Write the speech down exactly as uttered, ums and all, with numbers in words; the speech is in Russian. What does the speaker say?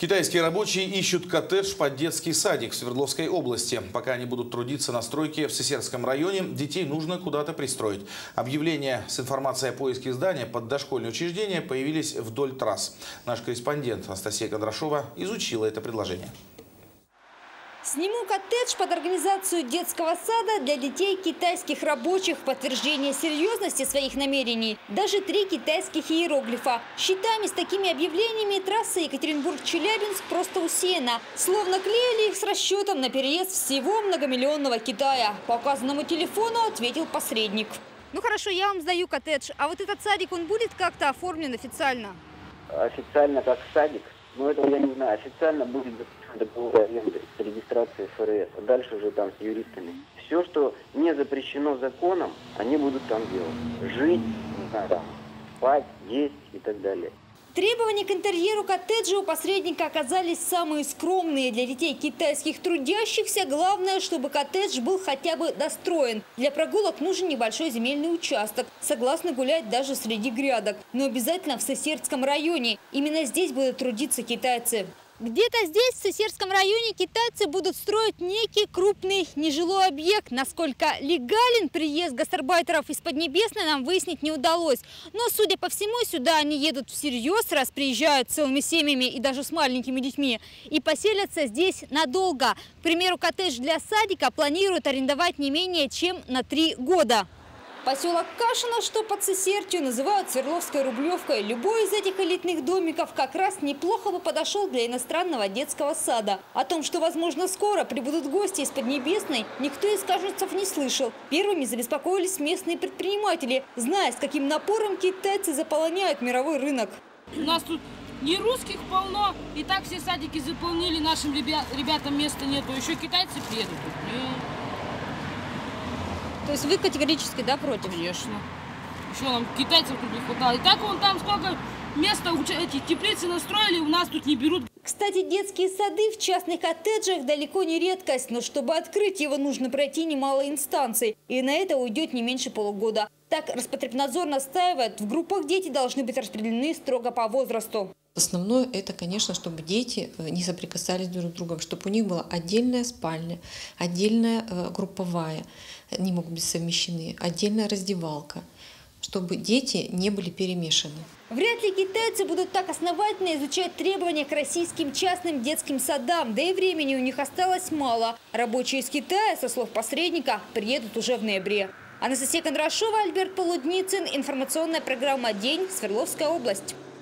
Китайские рабочие ищут коттедж под детский садик в Свердловской области. Пока они будут трудиться на стройке в Сысерском районе, детей нужно куда-то пристроить. Объявления с информацией о поиске здания под дошкольные учреждения появились вдоль трасс. Наш корреспондент Анастасия Кондрашова изучила это предложение. Сниму коттедж под организацию детского сада для детей китайских рабочих. Подтверждение серьезности своих намерений. Даже три китайских иероглифа. Щитами с такими объявлениями трасса Екатеринбург-Челябинск просто усеяна. Словно клеили их с расчетом на переезд всего многомиллионного Китая. По указанному телефону ответил посредник. Ну хорошо, я вам сдаю коттедж. А вот этот садик, он будет как-то оформлен официально? Официально как садик? Ну, этого я не знаю. Официально будет договор аренды с регистрацией эф эр эс. А дальше уже там с юристами. Все, что не запрещено законом, они будут там делать. Жить, не знаю, там, спать, есть и так далее. Требования к интерьеру коттеджа у посредника оказались самые скромные. Для детей китайских трудящихся главное, чтобы коттедж был хотя бы достроен. Для прогулок нужен небольшой земельный участок. Согласны гулять даже среди грядок. Но обязательно в Сысерском районе. Именно здесь будут трудиться китайцы. Где-то здесь, в Сысерском районе, китайцы будут строить некий крупный нежилой объект. Насколько легален приезд гастарбайтеров из Поднебесной, нам выяснить не удалось. Но, судя по всему, сюда они едут всерьез, раз приезжают целыми семьями и даже с маленькими детьми, и поселятся здесь надолго. К примеру, коттедж для садика планируют арендовать не менее чем на три года. Поселок Кашино, что под Сысертью, называют Свердловской Рублевкой. Любой из этих элитных домиков как раз неплохо бы подошел для иностранного детского сада. О том, что, возможно, скоро прибудут гости из Поднебесной, никто из кашинцев не слышал. Первыми забеспокоились местные предприниматели, зная, с каким напором китайцы заполоняют мировой рынок. У нас тут не русских полно, и так все садики заполнили, нашим ребятам места нету. Еще китайцы приедут. То есть вы категорически, да, против? Конечно. Еще нам китайцев тут не хватало. И так вон там сколько места, эти теплицы настроили, у нас тут не берут. Кстати, детские сады в частных коттеджах далеко не редкость. Но чтобы открыть его, нужно пройти немало инстанций. И на это уйдет не меньше полугода. Так Роспотребнадзор настаивает, в группах дети должны быть распределены строго по возрасту. Основное это, конечно, чтобы дети не соприкасались друг с другом, чтобы у них была отдельная спальня, отдельная групповая, они могут быть совмещены, отдельная раздевалка, чтобы дети не были перемешаны. Вряд ли китайцы будут так основательно изучать требования к российским частным детским садам, да и времени у них осталось мало. Рабочие из Китая, со слов посредника, приедут уже в ноябре. Анастасия Кондрашова, Альберт Полудницын. Информационная программа «День», Свердловская область.